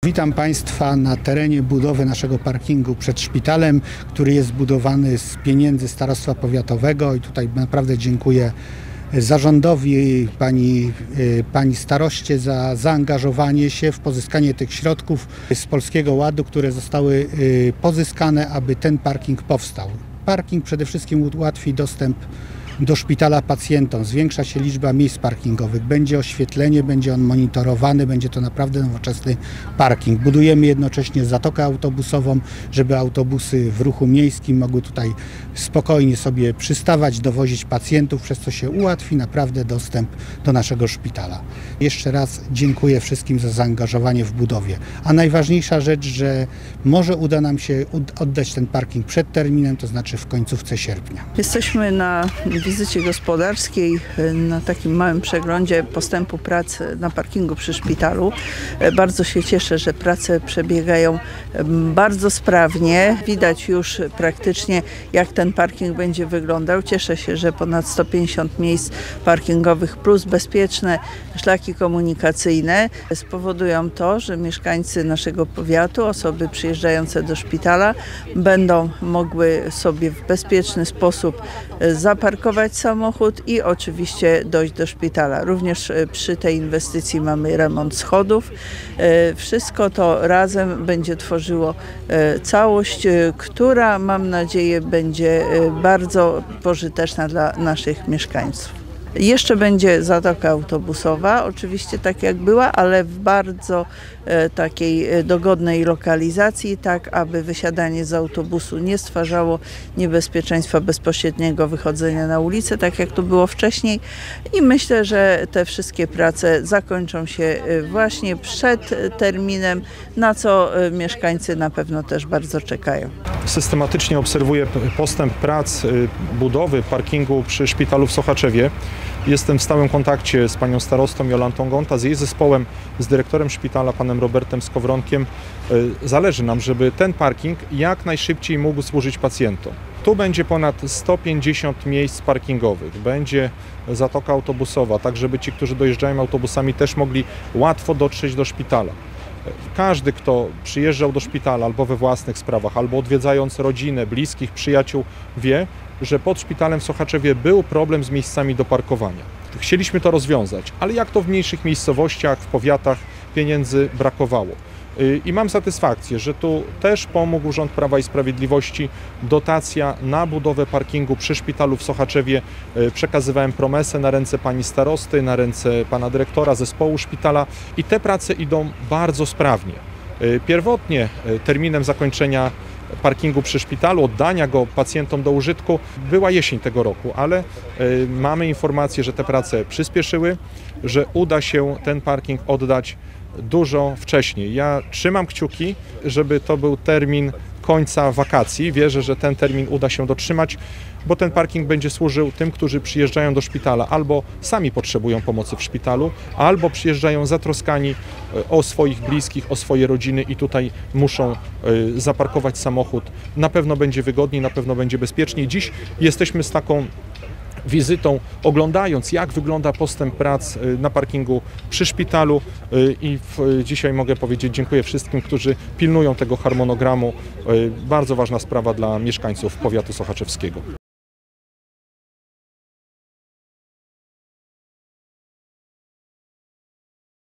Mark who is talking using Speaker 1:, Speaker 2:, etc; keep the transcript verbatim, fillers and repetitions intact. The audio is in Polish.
Speaker 1: Witam Państwa na terenie budowy naszego parkingu przed szpitalem, który jest zbudowany z pieniędzy Starostwa Powiatowego i tutaj naprawdę dziękuję zarządowi, pani, pani staroście za zaangażowanie się w pozyskanie tych środków z Polskiego Ładu, które zostały pozyskane, aby ten parking powstał. Parking przede wszystkim ułatwi dostęp do szpitala pacjentom, zwiększa się liczba miejsc parkingowych, będzie oświetlenie, będzie on monitorowany, będzie to naprawdę nowoczesny parking. Budujemy jednocześnie zatokę autobusową, żeby autobusy w ruchu miejskim mogły tutaj spokojnie sobie przystawać, dowozić pacjentów, przez co się ułatwi naprawdę dostęp do naszego szpitala. Jeszcze raz dziękuję wszystkim za zaangażowanie w budowie. A najważniejsza rzecz, że może uda nam się oddać ten parking przed terminem, to znaczy w końcówce sierpnia.
Speaker 2: Jesteśmy na wizycie gospodarskiej, na takim małym przeglądzie postępu prac na parkingu przy szpitalu. Bardzo się cieszę, że prace przebiegają bardzo sprawnie. Widać już praktycznie, jak ten parking będzie wyglądał. Cieszę się, że ponad sto pięćdziesiąt miejsc parkingowych plus bezpieczne szlaki komunikacyjne spowodują to, że mieszkańcy naszego powiatu, osoby przyjeżdżające do szpitala będą mogły sobie w bezpieczny sposób zaparkować samochód i oczywiście dojść do szpitala. Również przy tej inwestycji mamy remont schodów. Wszystko to razem będzie tworzyło całość, która, mam nadzieję, będzie bardzo pożyteczna dla naszych mieszkańców. Jeszcze będzie zatoka autobusowa, oczywiście tak jak była, ale w bardzo e, takiej dogodnej lokalizacji, tak aby wysiadanie z autobusu nie stwarzało niebezpieczeństwa bezpośredniego wychodzenia na ulicę, tak jak to było wcześniej. I myślę, że te wszystkie prace zakończą się właśnie przed terminem, na co mieszkańcy na pewno też bardzo czekają.
Speaker 3: Systematycznie obserwuję postęp prac budowy parkingu przy szpitalu w Sochaczewie. Jestem w stałym kontakcie z panią starostą Jolantą Gonta, z jej zespołem, z dyrektorem szpitala, panem Robertem Skowronkiem. Zależy nam, żeby ten parking jak najszybciej mógł służyć pacjentom. Tu będzie ponad sto pięćdziesiąt miejsc parkingowych, będzie zatoka autobusowa, tak żeby ci, którzy dojeżdżają autobusami, też mogli łatwo dotrzeć do szpitala. Każdy, kto przyjeżdżał do szpitala albo we własnych sprawach, albo odwiedzając rodzinę, bliskich, przyjaciół, wie, że pod szpitalem w Sochaczewie był problem z miejscami do parkowania. Chcieliśmy to rozwiązać, ale jak to w mniejszych miejscowościach, w powiatach pieniędzy brakowało. I mam satysfakcję, że tu też pomógł Rząd Prawa i Sprawiedliwości. Dotacja na budowę parkingu przy szpitalu w Sochaczewie. Przekazywałem promesę na ręce pani starosty, na ręce pana dyrektora zespołu szpitala i te prace idą bardzo sprawnie. Pierwotnie terminem zakończenia parkingu przy szpitalu, oddania go pacjentom do użytku była jesień tego roku, ale y, mamy informację, że te prace przyspieszyły, że uda się ten parking oddać dużo wcześniej. Ja trzymam kciuki, żeby to był termin końca wakacji. Wierzę, że ten termin uda się dotrzymać, bo ten parking będzie służył tym, którzy przyjeżdżają do szpitala albo sami potrzebują pomocy w szpitalu, albo przyjeżdżają zatroskani o swoich bliskich, o swoje rodziny i tutaj muszą zaparkować samochód. Na pewno będzie wygodniej, na pewno będzie bezpieczniej. Dziś jesteśmy z taką wizytą, oglądając, jak wygląda postęp prac na parkingu przy szpitalu i w, dzisiaj mogę powiedzieć dziękuję wszystkim, którzy pilnują tego harmonogramu. Bardzo ważna sprawa dla mieszkańców powiatu sochaczewskiego.